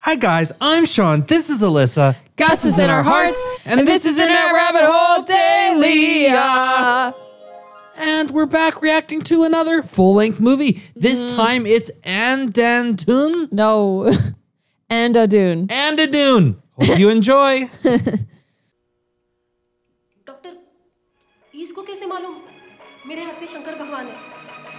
Hi guys, I'm Sean. This is Alyssa. Gus is in our hearts, and this is Internet Rabbit Hole Daily. And we're back reacting to another full-length movie. This time it's Andandun. No, Andadun. Andadun. Hope you enjoy. Doctor, इसको कैसे मालूम? मेरे हाथ में शंकर भगवान है।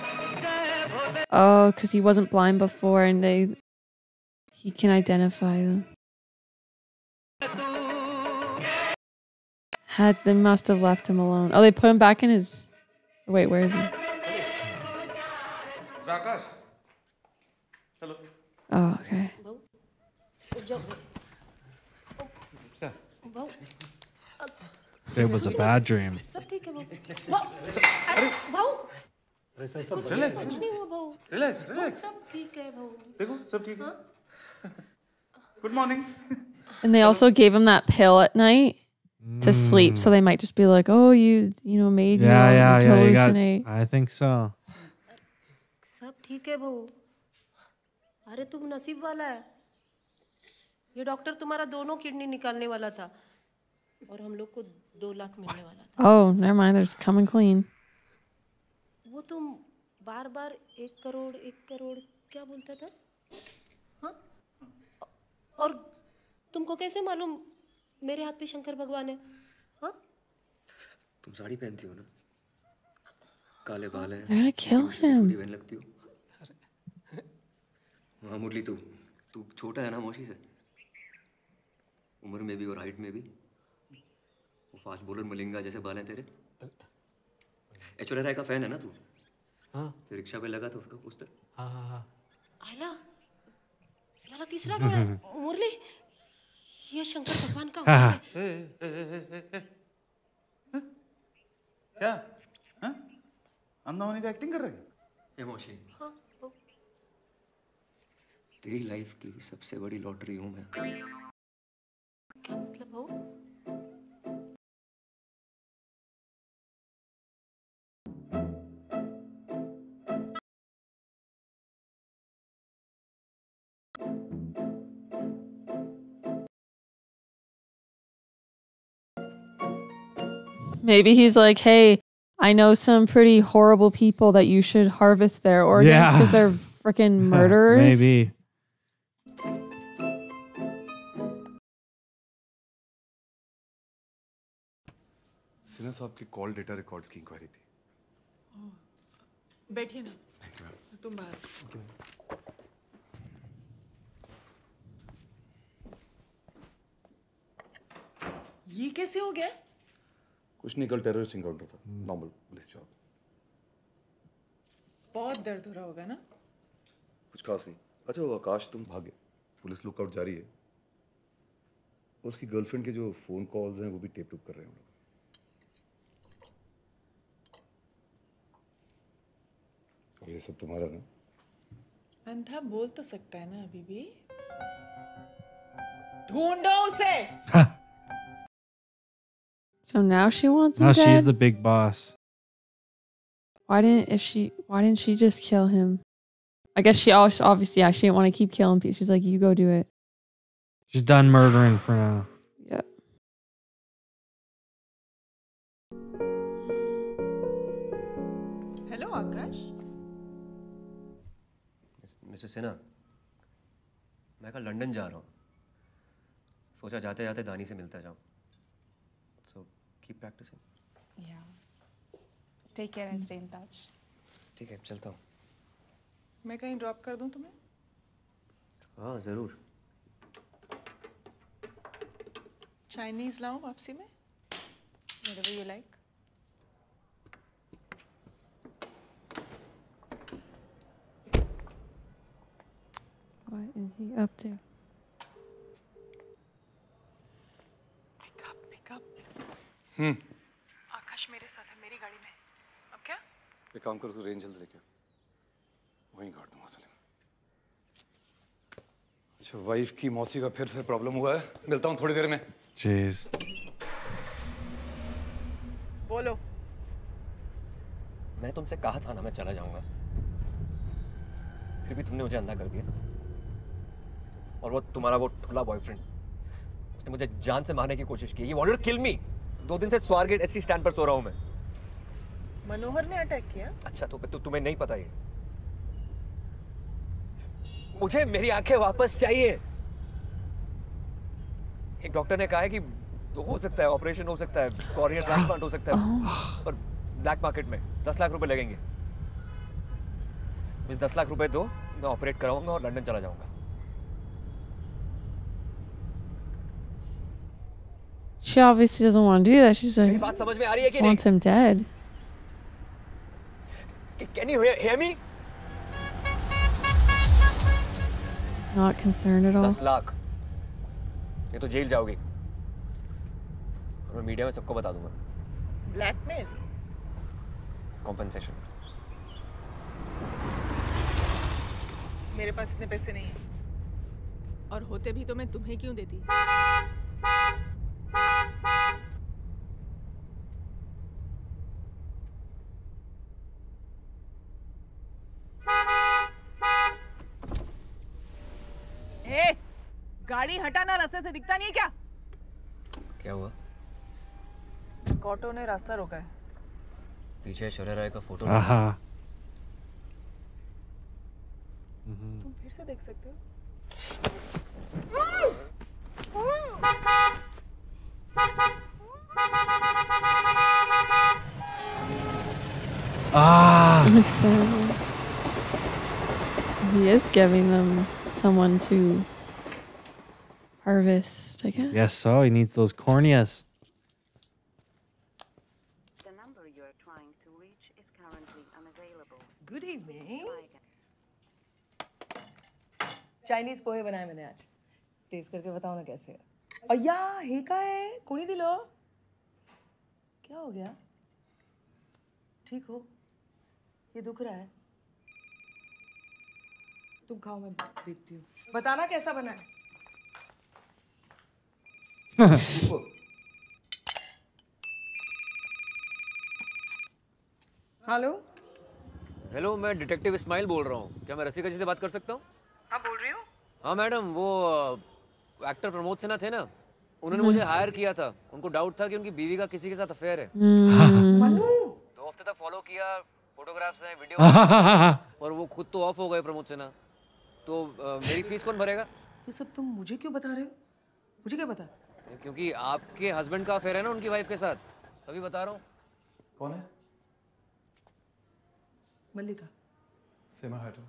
Oh, because he wasn't blind before, and he can identify them. They must have left him alone. Oh, they put him back in his. Wait, where is he? Hello. Oh, okay. It was a bad dream. सब ठीक है भाऊ। भाऊ, Relax. कुछ नहीं हुआ भाऊ। Relax. Relax. सब ठीक है भाऊ। देखो सब ठीक है. Good morning. And they also gave him that pill at night to sleep, so they might just be like, "Oh, you made you hallucinate." I think so. सब ठीक है भाऊ। अरे तुम नसीब वाला है। ये डॉक्टर तुम्हारा दोनों किडनी निकालने वाला था, और हम लोग को 2 लाख मिलने वाला था। Oh, never mind. They're just coming clean. वो तुम बार-बार 1 करोड़ क्या बोलता था? हाँ? और तुमको कैसे मालूम मेरे हाथ पे शंकर भगवान है? हाँ? तुम साड़ी पहनती हो ना? काले बाल हैं। They're gonna kill him. छोटी बहन लगती हो। हाँ मुरली, तू छोटा है ना मौसी से? उम्र में भी और हाइट में भी। वो फास्ट बॉलर मलिंगा जैसे बाल हैं तेरे। ऐश्वर्या राय का फैन है ना तू? हाँ। फिर रिक्शा पे लगा था उसका पोस्टर। हाँ। आयला, याला तीसरा डोळा है। मुरली, ये शंकर भगवान का है। क्या? हाँ? अंधावनी का एक्टिंग कर रहे हैं? ए मौसी, हाँ। तेरी लाइफ की सबसे बड़ी लॉटरी हूँ मैं। क्या मतलब भाऊ? Maybe he's like, "Hey, I know some pretty horrible people that you should harvest their organs because they're freaking murderers." Maybe. Sinha साहब की कॉल डेटा रिकॉर्ड्स की इंक्वायरी थी। बैठिए ना, तुम बाहर। ये कैसे हो गया? कुछ नहीं, कल टेररिस्ट इनकाउंटर था। Normal police job. बहुत दर्द हो रहा होगा ना? कुछ खास नहीं। अच्छा वो आकाश तुम भागे, पुलिस लुकआउट जारी है। उसकी गर्लफ्रेंड के जो फोन कॉल्स हैं वो भी टेप कर रहे हैं हम लोग। और ये सब तुम्हारा ना? अंधा बोल तो सकता है ना अभी भी। ढूंढो उसे। So now she wants him Now dead? she's the big boss. Why didn't she just kill him? I guess she also, obviously, yeah, she didn't want to keep killing people. She's like, "You go do it." She's done murdering for now. Yeah. Hello Akash. Mrs Sinha, मैं कल London जा रहा हूँ। सोचा जाते जाते दानी से मिलता जाऊँ। So keep practicing. Yeah. Take care and stay in touch. ठीक है, चलता हूँ। मैं कहीं ड्रॉप कर दूं तुम्हें? हाँ जरूर। चाइनीज लाऊं वापसी में? Whatever you like. What is he up to? Pick up. आकाश मेरे साथ है, मेरी गाड़ी में। अब क्या? एक काम करो, तो रेंज जल्द लेके वहीं गाड़ दूंगा सलीम। अच्छा वाइफ की मौसी का फिर से प्रॉब्लम हुआ है। मिलता हूँ थोड़ी देर में। Jeez. बोलो। मैंने तुमसे कहा था ना मैं चला जाऊंगा, फिर भी तुमने मुझे अंधा कर दिया। और वो तुम्हारा वो ठुला बॉयफ्रेंड, उसने मुझे जान से मारने की कोशिश की। He wanted to kill me. 2 दिन से स्वारगेट एसटी स्टैंड पर सो रहा हूँ मैं। मनोहर ने अटैक किया? अच्छा तो तुम्हें नहीं पता ये? मुझे मेरी आंखें वापस चाहिए। एक डॉक्टर ने कहा है कि तो हो सकता है ऑपरेशन हो सकता है, कॉर्निया ट्रांसप्लांट हो सकता है, पर ब्लैक मार्केट में 10 लाख रुपए लगेंगे। मुझे 10 लाख रुपए दो, मैं ऑपरेट कराऊंगा और लंदन चला जाऊंगा। She obviously doesn't want to do that. She's मेरी like, बात समझ में आ रही है कि she नहीं? wants him dead. Can you hear me? Not concerned at all. 10 lakh, ये तो जेल जाओगी और मैं मीडिया में सबको बता दूंगा। ब्लैकमेल? कॉम्पेंसेशन। मेरे पास इतने पैसे नहीं हैं। और होते भी तो मैं तुम्हें क्यों देती? ए, गाड़ी हटाना, रास्ते से दिखता नहीं है क्या? क्या हुआ? ऑटो ने रास्ता रोका है। पीछे ऐश्वर्या राय का फोटो। तुम फिर से देख सकते हो। He is giving them someone to harvest, I guess. Yes, so he needs those corneas. The number you are trying to reach is currently unavailable. Good evening. Chinese पोहे बनाए मैंने आज, टेस्ट करके बताओ ना कैसे है। अय्या हे का है, कोणी दिलो? क्या हो गया? ठीक हो? ये दुख रहा है? तुम खाओ, मैं देखती हूँ। बताना कैसा बना है। हेलो हेलो, मैं डिटेक्टिव इस्माइल बोल रहा हूँ। क्या मैं रसिका जी से बात कर सकता हूँ? हाँ बोल रही हूँ। हाँ मैडम, वो एक्टर प्रमोद सिन्हा थे ना, उन्होंने मुझे हायर किया था। उनको डाउट था कि उनकी बीवी का किसी के साथ अफेयर है। मनु 2 हफ्ते तक फॉलो किया, फोटोग्राफ्स हैं, वीडियो और वो खुद तो ऑफ हो गए प्रमोद सिन्हा। तो मेरी फीस कौन भरेगा? ये सब तुम मुझे क्यों बता रहे हो? मुझे क्या पता? क्योंकि आपके हस्बैंड का अफेयर है ना उनकी वाइफ के साथ, तभी बता रहा हूँ। कौन है? मल्लिका। सीमा हटो।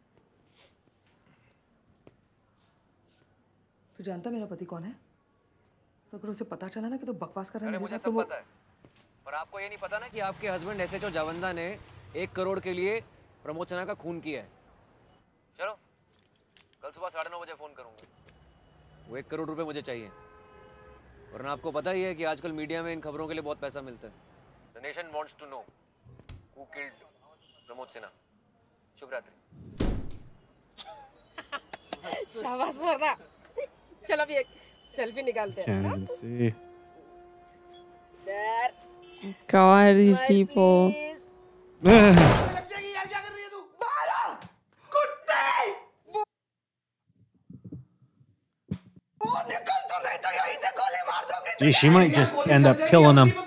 तू जानता मेरा पति कौन है? तो अगर उसे पता चला ना कि तू बकवास कर रहा है मेरे मुझे साथ, सब तो पता है, पर आपको ये नहीं पता ना कि आपके हस्बैंड एसएचओ जावंदा ने 1 करोड़ के लिए प्रमोद सिन्हा का खून किया है। चलो कल सुबह 9:30 बजे फोन करूंगा। वो 1 करोड़ रुपए मुझे चाहिए, वरना आपको पता ही है कि आजकल मीडिया में इन खबरों के लिए बहुत पैसा मिलता है। The nation wants to know who killed Pramod Sinha. शुभ रात्रि। शाबाश मर्दा। चल अभी एक सेल्फी निकालते हैं। Can't even see. There. God, these people. Gee, she might just end up killing him.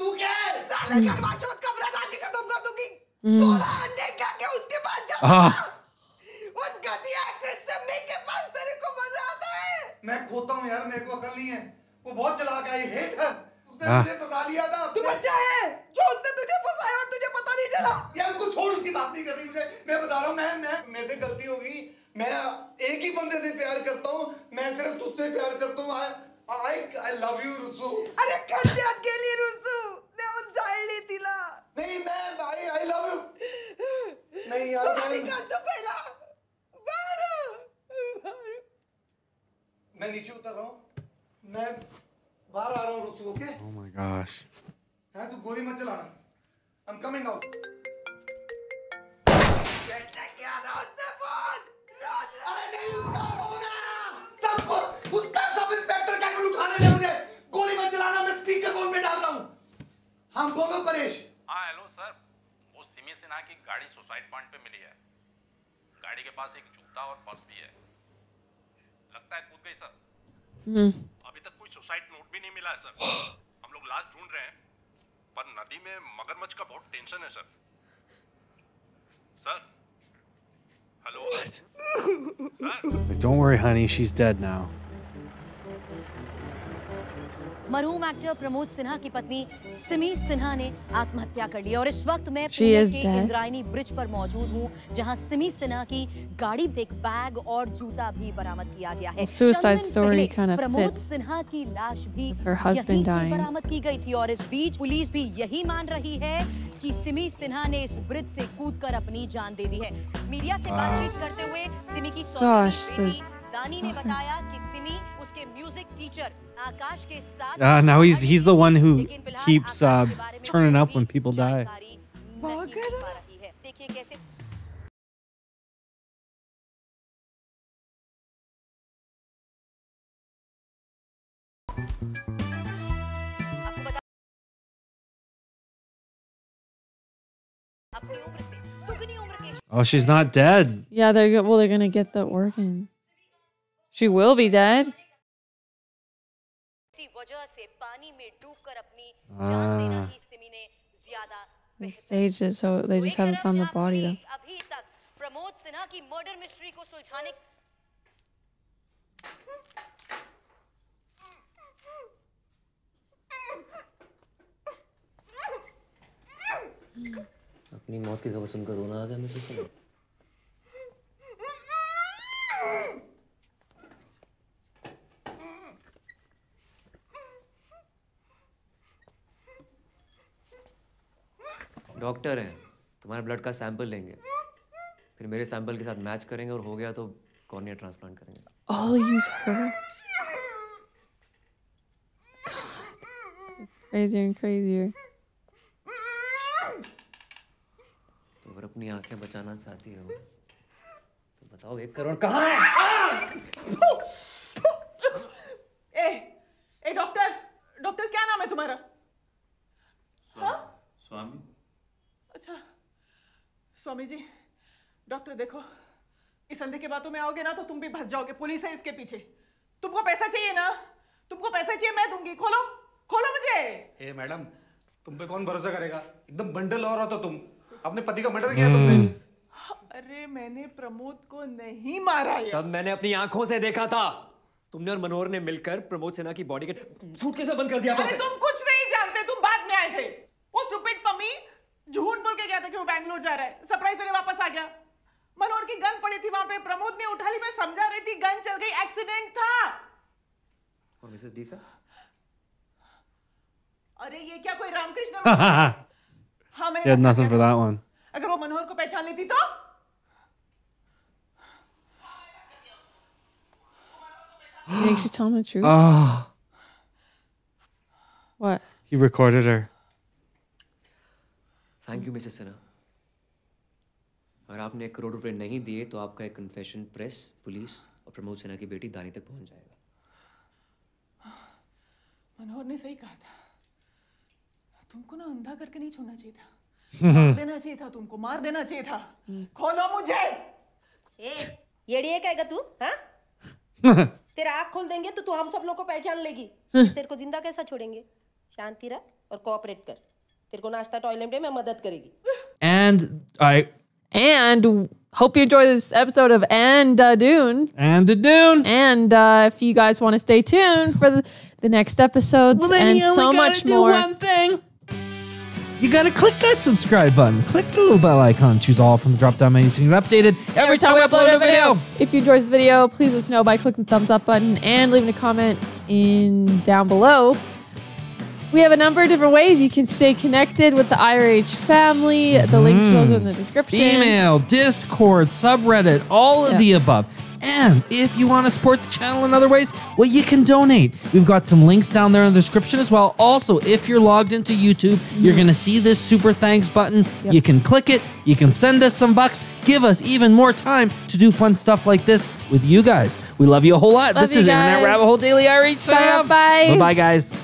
मैं खोता हूँ यार, मेरे को अकल नहीं है। वो बहुत चलाक है, हेट है। उसने मुझे फंसा लिया था। तू बच्चा है जो उसने तुझे फंसाया और तुझे पता नहीं चला। यार उसको छोड़, उसकी बात नहीं कर रही मुझे। मैं बता रहा हूँ, मैं मेरे से गलती होगी। मैं एक ही बंदे से प्यार करता हूँ, मैं सिर्फ तुझसे प्यार करता हूँ। I love you रुसू। अरे कल्याण के लिए रुसू ने उन जाइली तिला। नहीं मैं I love you। नहीं यार मैं कर तो पहला बारू। मैं नीचे उतर रहा हूँ, मैं बाहर आ रहा हूँ रुसू, ओके? Oh my gosh. हाँ तू गोली मत चलाना। I'm coming out। कैसे किया ना उसने फोन? रोज अरे नहीं उसका फोन है। सबको उसका सब इंस्पेक्टर कैबिन उठाने दे मुझे। गोली मत चलाना, मैं स्पीकर फोन पे डाल रहा हूँ। हम बोलो परेश। हाँ हेलो सर, वो सिमी सिन्हा की गाड़ी सुसाइड पॉइंट पे मिली है। गाड़ी के पास एक जूता और पर्स भी है। लगता है कूद गई सर। Hmm. अभी तक कोई सुसाइड नोट भी नहीं मिला है सर। हम लोग लाश ढूंढ रहे हैं, पर नदी में मगरमच्छ का बहुत टेंशन है sir. Sir, hello sir. Like, don't worry, honey. She's dead now. मरहूम एक्टर प्रमोद सिन्हा की पत्नी सिमी सिन्हा ने आत्महत्या कर ली और इस वक्त मैं She पुणे is के dead. इंद्रायणी ब्रिज पर मौजूद हूँ जहाँ सिमी सिन्हा की गाड़ी से एक बैग और जूता भी बरामद किया गया है। Suicide चंद दिन story पहले kind of Pramod fits Sinha की लाश भी her husband यहीं से dying. बरामद की गई थी और इस बीच पुलिस भी यही मान रही है कि सिमी सिन्हा ने इस ब्रिज से कूदकर अपनी जान दे दी है। मीडिया से बातचीत करते हुए सिमी की Gosh, बेटी दानी ने बताया कि सिमी उसके म्यूजिक टीचर आकाश के साथ Now he's the one who keeps turning up when people die. देखिए कैसे Oh, she's not dead. Yeah, they're gonna get the organs. She will be dead. The stage is so they just haven't found the body though. Pramod Sinha की murder mystery को सुलझाने अपनी मौत की खबर सुनकर रोना आ गया मुझे से। डॉक्टर है, तुम्हारे ब्लड का सैंपल लेंगे, फिर मेरे सैंपल के साथ मैच करेंगे और हो गया तो कॉर्निया ट्रांसप्लांट करेंगे। Oh, use her. God, it's crazier and crazier. तो अगर अपनी आंखें बचाना चाहती हो तो बताओ 1 करोड़ कहाँ है? ए डॉक्टर क्या नाम है तुम्हारा? स्वामी। अच्छा स्वामी जी, डॉक्टर देखो, इस अंधे के बातों में आओगे ना तो तुम भी फंस जाओगे, पुलिस है इसके पीछे। तुमको पैसा चाहिए ना? तुमको पैसा चाहिए, मैं दूंगी, खोलो मुझे। ए मैडम, तुम पे कौन भरोसा करेगा? एकदम बंडल और हो तो तुम। अपने पति का मर्डर किया तुमने। अरे मैंने प्रमोद को नहीं मारा है। तब मैंने अपनी आंखों से देखा था, तुमने और मनोहर ने मिलकर प्रमोद सिन्हा की बॉडी के सूटकेस में बंद कर दिया था। अरे तुम कुछ नहीं जानते, तुम बाद में आए थे। वो स्टूपिड पम्मी झूठ बोल के गया था कि वो बैंगलोर जा रहा है, सरप्राइज देने वापस आ गया। मनोहर की गन पड़ी थी वहां पे, प्रमोद ने उठा ली, मैं समझा रही थी, गन चल गई, एक्सीडेंट था। और मिसेस डी सर? अरे ये क्या कोई रामकृष्ण? हाँ She had nothing for that one. अगर वो मनोहर को पहचान लेती तो? You think she's telling the truth? Oh. What? He recorded her. Thank you Mrs Sinha. अगर आपने 1 करोड़ रुपए नहीं दिए तो आपका एक कन्फेशन प्रेस, पुलिस और प्रमोद सिन्हा की बेटी दानी तक पहुंच जाएगा। मनोहर ने सही कहा था, तुमको ना अंधा करके नहीं छोड़ना चाहिए था, मार देना चाहिए था, तुमको मार देना चाहिए था। खोलो मुझे। ये कहेगा तू? हाँ? तेरा आँख खोल देंगे तो तू हम सब लोग को पहचान लेगी। तेरे को जिंदा कैसा छोड़ेंगे? शांति रख और कोऑपरेट कर। तेरे को नाश्ता टॉयलेट में मदद करेगी। And hope you enjoy this episode of Dune. And Dune. And if you guys want to stay tuned for the next episodes and so much more. One thing. You gotta click that subscribe button. Click the little bell icon. Choose all from the drop-down menu so you get updated every time we upload a video. If you enjoyed this video, please let us know by clicking the thumbs up button and leaving a comment down below. We have a number of different ways you can stay connected with the IRH family. The links to those are in the description. Email, Discord, subreddit, all of the above. And if you want to support the channel in other ways, well, you can donate. We've got some links down there in the description as well. Also, if you're logged into YouTube, you're going to see this super thanks button. You can click it. You can send us some bucks. Give us even more time to do fun stuff like this with you guys. We love you a whole lot. Love this is guys. Internet Rabbit Hole Daily IRH. Sign off. Bye. Bye-bye, guys.